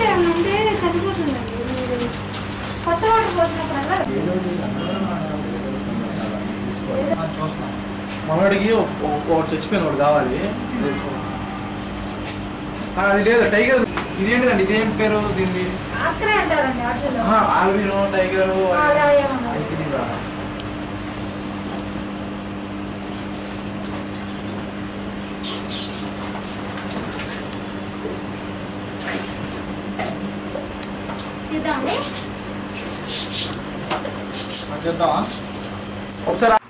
అంటే చనిపోతుందండి. కొత్త వాటర్ పోసినప్పుడల్లా మనవాడికి ఒకటి చచ్చిపోయింది, ఒకటి కావాలి. అది లేదు టైగర్. ఇదేంటిదండి, ఇదేం పేరు దీన్ని? Albino tiger. చేద్దామా ఒకసారి?